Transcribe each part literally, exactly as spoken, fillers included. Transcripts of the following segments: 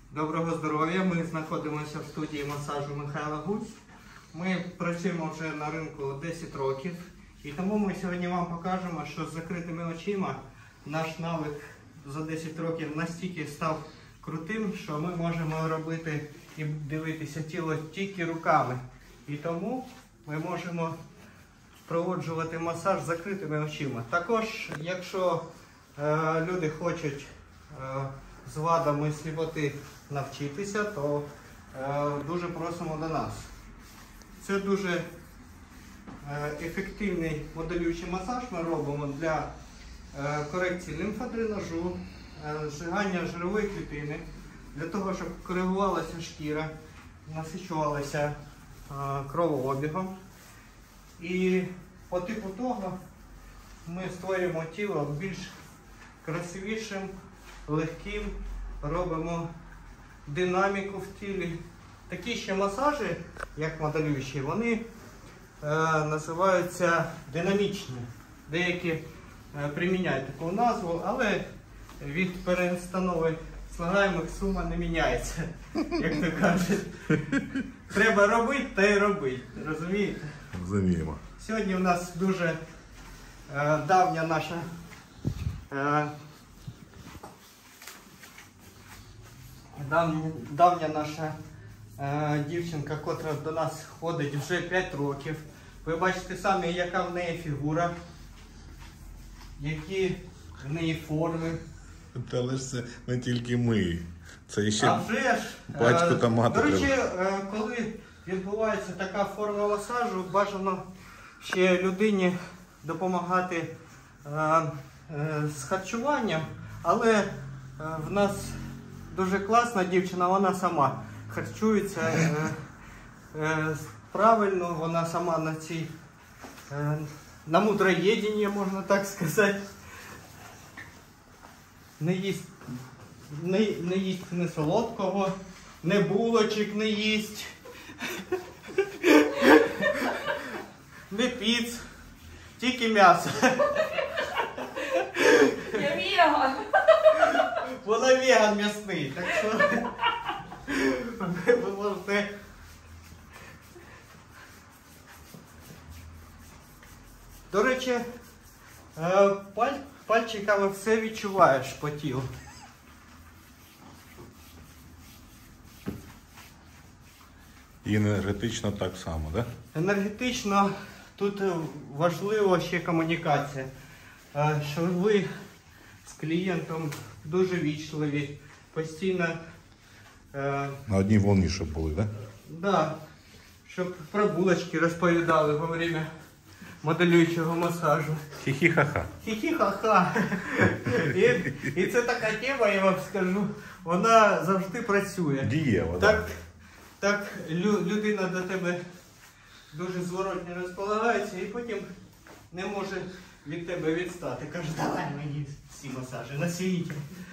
Доброго здоров'я! Ми знаходимося в студії масажу Михайла Гуць. Ми працюємо вже на ринку десять років. І тому ми сьогодні вам покажемо, що з закритими очима наш навик за десять років настільки став крутим, що ми можемо робити і дивитися тіло тільки руками. І тому ми можемо проводжувати масаж з закритими очима. Також, якщо е, люди хочуть е, з вадами сліпоти навчитися, то е, дуже просимо до нас. Це дуже е, ефективний моделюючий масаж ми робимо для е, корекції лімфодренажу, е, зжигання жирової клітини, для того, щоб коригувалася шкіра, насичувалася е, кровообігом. І по типу того ми створюємо тіло більш красивішим, легким, робимо динаміку в тілі. Такі ще масажі, як моделюючі, вони е, називаються динамічні. Деякі е, приміняють таку назву, але від перестанови слагаємих сума не міняється, як то кажуть. Треба робити, та й робити, розумієте? Розуміємо. Сьогодні у нас дуже е, давня наша е, Давня, давня наша е, дівчинка, котра до нас ходить вже п'ять років. Ви бачите самі, яка в неї фігура, які в неї форми. Та але ж це не тільки ми. Це ще А вже ж, батько та мати. До речі, треба. е, коли відбувається така форма масажу, бажано ще людині допомагати е, е, з харчуванням, але е, в нас дуже класна дівчина, вона сама харчується е, е, правильно, вона сама на цій, е, на мудроєдінні, можна так сказати. Не їсть, не, не їсть не солодкого, не булочок не їсть, не піц, тільки м'ясо. Я веган. Вона веган м'ясний, так що ви можете... До речі, паль... пальчиками все відчуваєш по тілу. І енергетично так само, так? Да? Енергетично тут важлива ще комунікація, що ви з клієнтом дуже вічливі, постійно... На одній волні, щоб були, так? Да? Да, щоб про булочки розповідали во время моделюючого масажу. Хі-хі-ха-ха. Хі-хі-ха-ха. І, і це така тема, я вам скажу, вона завжди працює. Дієва, так? Так лю, людина до тебе дуже зворотно розполагається і потім не може від тебе відстати. Каже, давай мені всі масажі на світі.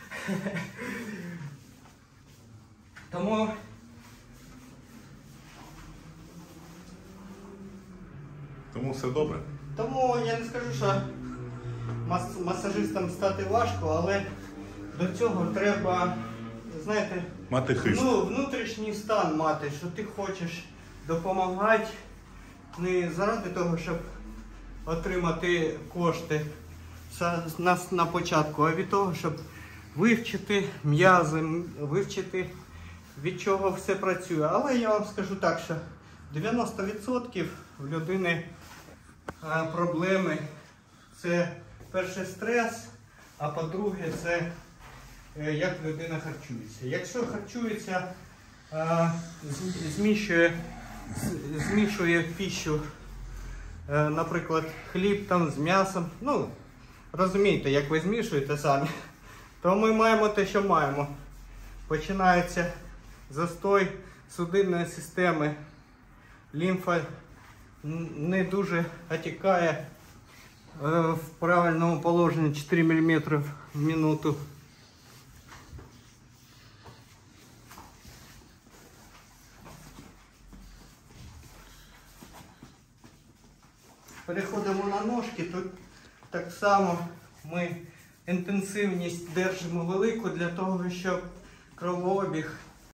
Тому Тому все добре. Тому я не скажу, що мас масажистам стати важко, але до цього треба, знаєте, Мати хист. ну, внутрішній стан мати, що ти хочеш допомагати не заради того, щоб отримати кошти на, на початку, а від того, щоб вивчити м'язи, вивчити, від чого все працює. Але я вам скажу так, що дев'яносто відсотків в людини а, проблеми це перше стрес, а по-друге це е, як людина харчується. Якщо харчується, а, змішує, змішує пищу, е, наприклад, хліб там з м'ясом, ну, розумієте, як ви змішуєте самі, то ми маємо те, що маємо. Починається застой судинної системи, лімфа не дуже отікає в правильному положенні чотири міліметри в минуту. Переходимо на ножки, тут так само ми інтенсивність держимо велику для того, щоб кровообіг